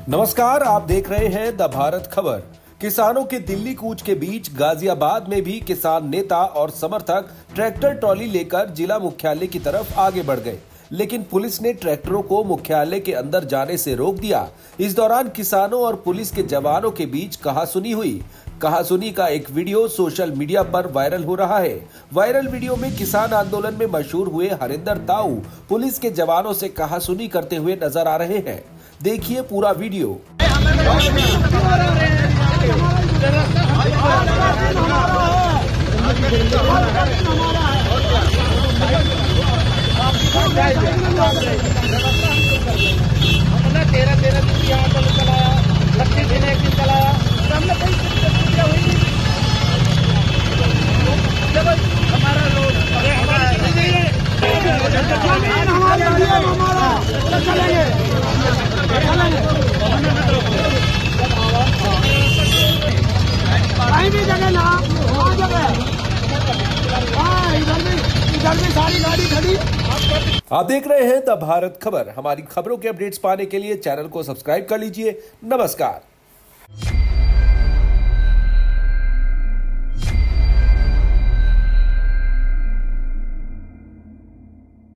नमस्कार, आप देख रहे हैं द भारत खबर। किसानों के दिल्ली कूच के बीच गाजियाबाद में भी किसान नेता और समर्थक ट्रैक्टर ट्रॉली लेकर जिला मुख्यालय की तरफ आगे बढ़ गए, लेकिन पुलिस ने ट्रैक्टरों को मुख्यालय के अंदर जाने से रोक दिया। इस दौरान किसानों और पुलिस के जवानों के बीच कहासुनी हुई। कहासुनी का एक वीडियो सोशल मीडिया पर वायरल हो रहा है। वायरल वीडियो में किसान आंदोलन में मशहूर हुए हरिंदर ताऊ पुलिस के जवानों से कहासुनी करते हुए नजर आ रहे हैं। देखिए पूरा वीडियो। तेरह दिन यहाँ पर चलाया, 25 दिन एक दिन चलाया, हमने कई प्रतिक्रिया हुई जब हमारा लोग कहीं भी जगह ना आ जगह इधर भी सारी गाड़ी खड़ी। आप देख रहे हैं द भारत खबर। हमारी खबरों के अपडेट्स पाने के लिए चैनल को सब्सक्राइब कर लीजिए। नमस्कार।